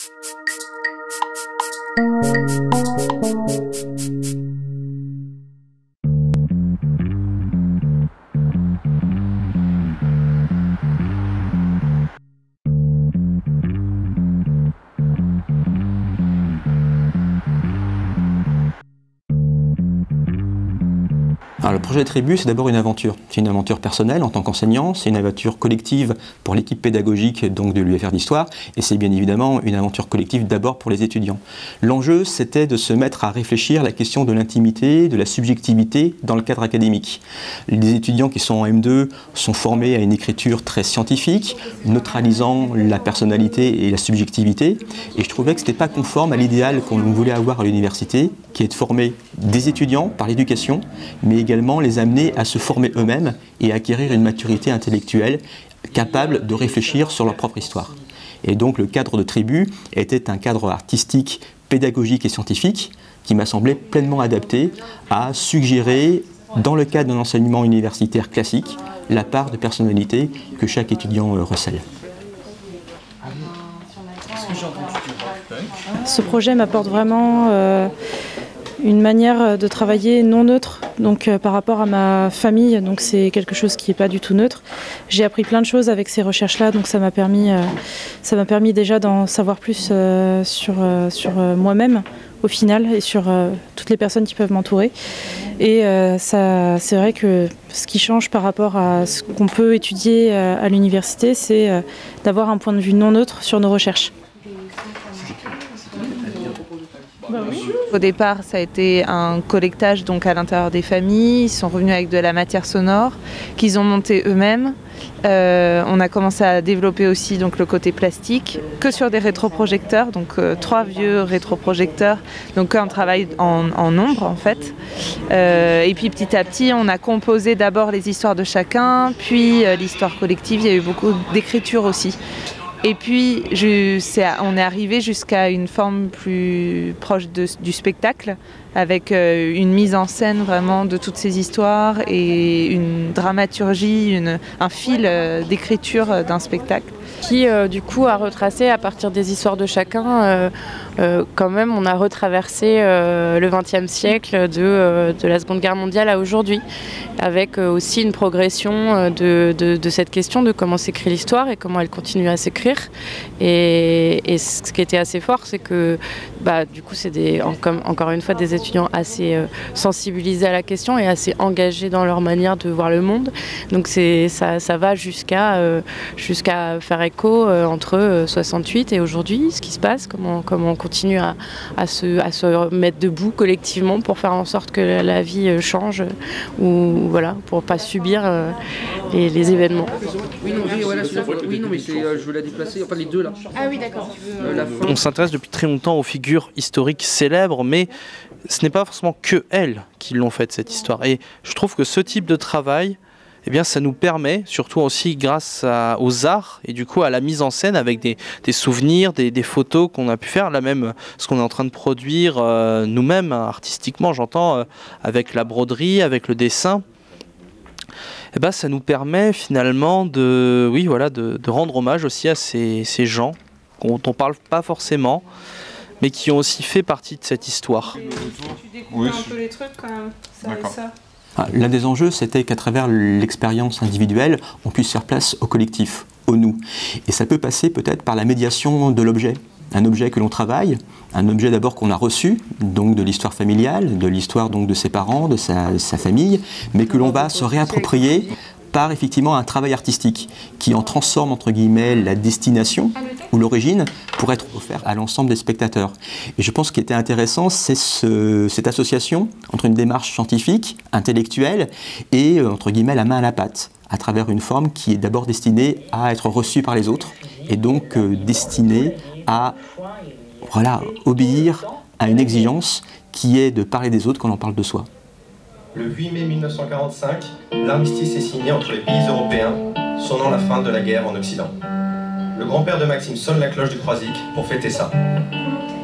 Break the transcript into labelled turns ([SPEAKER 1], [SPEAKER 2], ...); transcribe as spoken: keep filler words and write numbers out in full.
[SPEAKER 1] Alors, le projet Tribu, c'est d'abord une aventure. C'est une aventure personnelle en tant qu'enseignant, c'est une aventure collective pour l'équipe pédagogique donc de l'U F R d'Histoire, et c'est bien évidemment une aventure collective d'abord pour les étudiants. L'enjeu, c'était de se mettre à réfléchir à la question de l'intimité, de la subjectivité dans le cadre académique. Les étudiants qui sont en M deux sont formés à une écriture très scientifique, neutralisant la personnalité et la subjectivité, et je trouvais que ce n'était pas conforme à l'idéal qu'on voulait avoir à l'université, qui est de former des étudiants par l'éducation, mais également les amener à se former eux-mêmes et à acquérir une maturité intellectuelle capable de réfléchir sur leur propre histoire. Et donc le cadre de Tribu était un cadre artistique, pédagogique et scientifique qui m'a semblé pleinement adapté à suggérer, dans le cadre d'un enseignement universitaire classique, la part de personnalité que chaque étudiant recèle.
[SPEAKER 2] Ce projet m'apporte vraiment euh, une manière de travailler non neutre, donc euh, par rapport à ma famille, donc c'est quelque chose qui n'est pas du tout neutre. J'ai appris plein de choses avec ces recherches-là, donc ça m'a permis, euh, ça m'a permis déjà d'en savoir plus euh, sur, euh, sur euh, moi-même au final et sur euh, toutes les personnes qui peuvent m'entourer. Et euh, ça, c'est vrai que ce qui change par rapport à ce qu'on peut étudier euh, à l'université, c'est euh, d'avoir un point de vue non neutre sur nos recherches.
[SPEAKER 3] Au départ, ça a été un collectage donc à l'intérieur des familles. Ils sont revenus avec de la matière sonore qu'ils ont montée eux-mêmes. Euh, on a commencé à développer aussi donc, le côté plastique, que sur des rétroprojecteurs, donc euh, trois vieux rétroprojecteurs, donc un travail en, en nombre en fait. Euh, et puis petit à petit, on a composé d'abord les histoires de chacun, puis euh, l'histoire collective. Il y a eu beaucoup d'écriture aussi. Et puis, je, c'est, on est arrivé jusqu'à une forme plus proche de, du spectacle, avec euh, une mise en scène vraiment de toutes ces histoires et une dramaturgie, une, un fil euh, d'écriture d'un spectacle.
[SPEAKER 4] Qui, euh, du coup, a retracé à partir des histoires de chacun, euh, euh, quand même, on a retraversé euh, le vingtième siècle de, euh, de la Seconde Guerre mondiale à aujourd'hui, avec euh, aussi une progression euh, de, de, de cette question de comment s'écrit l'histoire et comment elle continue à s'écrire. Et, et ce qui était assez fort, c'est que, bah, du coup, c'est des, en, comme, encore une fois des étudiants assez euh, sensibilisés à la question et assez engagés dans leur manière de voir le monde. Donc c'est, ça, ça va jusqu'à euh, jusqu'à faire écho euh, entre soixante-huit et aujourd'hui, ce qui se passe, comment, comment on continue à, à, se, à se mettre debout collectivement pour faire en sorte que la, la vie change, ou voilà, pour ne pas subir euh, les, les événements.
[SPEAKER 5] Oui, non, oui, voilà, oui, non mais c'est, euh, je veux la déplacer, enfin les deux là.
[SPEAKER 4] Ah oui, d'accord.
[SPEAKER 5] Euh,
[SPEAKER 6] on s'intéresse depuis très longtemps aux figures historiques célèbres, mais ce n'est pas forcément que elles qui l'ont fait, cette histoire. Et je trouve que ce type de travail, eh bien, ça nous permet, surtout aussi grâce à, aux arts et du coup à la mise en scène avec des, des souvenirs, des, des photos qu'on a pu faire, là même ce qu'on est en train de produire euh, nous-mêmes, hein, artistiquement, j'entends, euh, avec la broderie, avec le dessin. Eh ben, ça nous permet finalement de, oui, voilà, de, de rendre hommage aussi à ces, ces gens dont on ne parle pas forcément, mais qui ont aussi fait partie de cette histoire.
[SPEAKER 3] Tu découpes un peu les trucs quand même, ça et ça.
[SPEAKER 1] L'un des enjeux, c'était qu'à travers l'expérience individuelle, on puisse faire place au collectif, au nous. Et ça peut passer peut-être par la médiation de l'objet. Un objet que l'on travaille, un objet d'abord qu'on a reçu, donc de l'histoire familiale, de l'histoire donc de ses parents, de sa, sa famille, mais que l'on va se réapproprier par effectivement un travail artistique qui en transforme entre guillemets la destination ou l'origine pour être offert à l'ensemble des spectateurs. Et je pense ce qui était intéressant, c'est ce, cette association entre une démarche scientifique, intellectuelle et entre guillemets la main à la pâte, à travers une forme qui est d'abord destinée à être reçue par les autres et donc euh, destinée à voilà, obéir à une exigence qui est de parler des autres quand on parle de soi.
[SPEAKER 7] Le huit mai mille neuf cent quarante-cinq, l'armistice est signé entre les pays européens, sonnant la fin de la guerre en Occident. Le grand-père de Maxime sonne la cloche du Croisic pour fêter ça.